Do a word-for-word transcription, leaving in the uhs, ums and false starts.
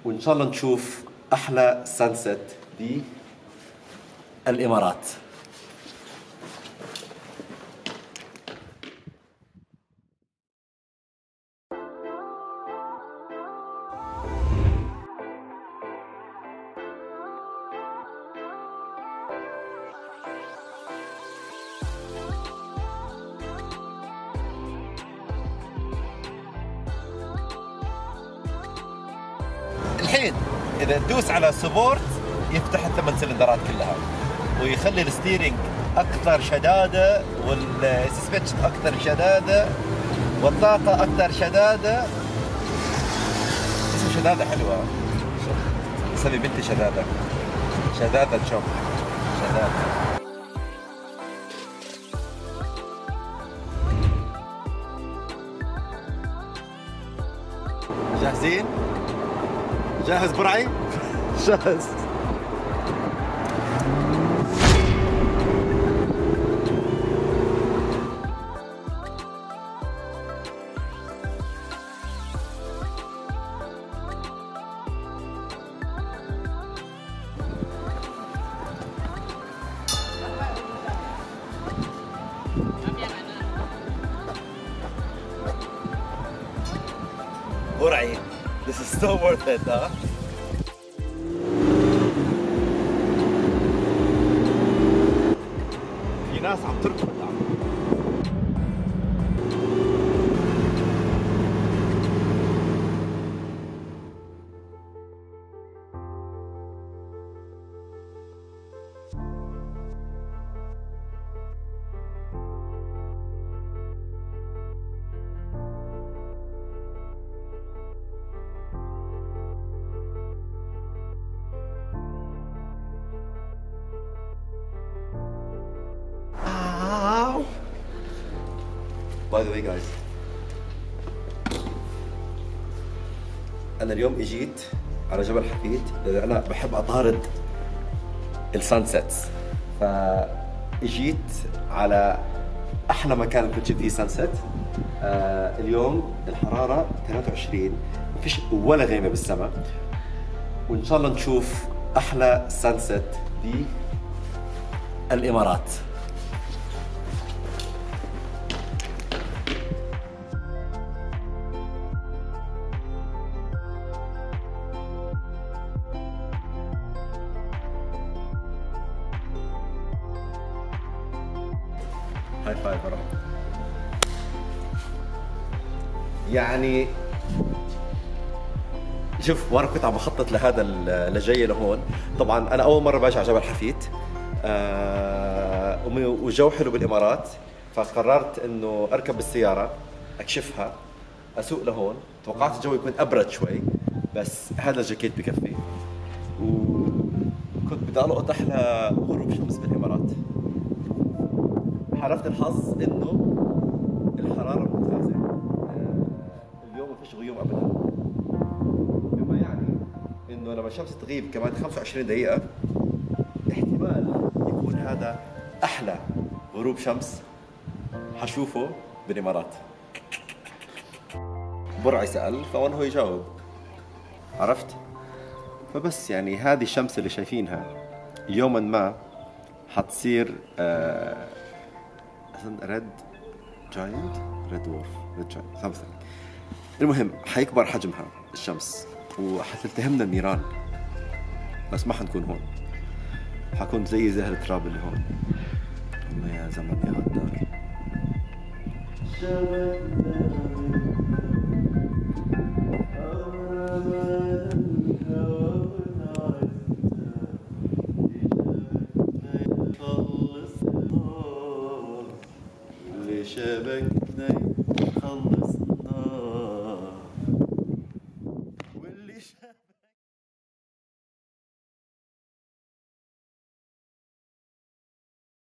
وإن شاء الله نشوف أحلى سانست بالإمارات. الحين إذا تدوس على سبورت يفتح الثمان سلندرات كلها ويخلي الستيرنج أكثر شدادة والسسبنشن أكثر شدادة والطاقة أكثر شدادة. اسم شدادة حلوة، اسمي بنتي شدادة، شدادة تشونغ، شدادة. جاهزين؟ جاهز برعي؟ جاهز. برعي. This is so worth it, huh? في ناس عم تركض. By the way guys, أنا اليوم إجيت على جبل حفيت لأن أنا بحب أطارد السانسيتس، فإجيت على أحلى مكان كنت شفت فيه سانسيت. آه اليوم الحرارة ثلاثة وعشرين، ما فيش ولا غيمة بالسماء، وإن شاء الله نشوف أحلى سانسيت بالإمارات. هاي فايف ورا. يعني شوف وانا كنت عم بخطط لهذا لجاي لهون. طبعا انا اول مره باجي على جبل حفيت آه والجو حلو بالامارات، فقررت انه اركب بالسياره اكشفها اسوق لهون. توقعت الجو يكون ابرد شوي بس هذا الجاكيت بكفي، وكنت بدي القط احلى غروب شمس بالامارات. حالفت الحظ انه الحراره ممتازه. آه اليوم ما فيش غيوم ابدا، بما يعني انه لما الشمس تغيب كمان خمسة وعشرين دقيقه احتمال يكون هذا احلى غروب شمس حشوفه بالامارات. برعي سأل فوانهو يجاوب، عرفت؟ فبس يعني هذه الشمس اللي شايفينها يوما ما حتصير آه ريد جاينت ريد وولف ريد جاينت سامثينج. المهم حيكبر حجمها الشمس وحتلتهمنا النيران، بس ما حنكون هون، حكون زي زهر التراب اللي هون. والله يا زمن يا غدار.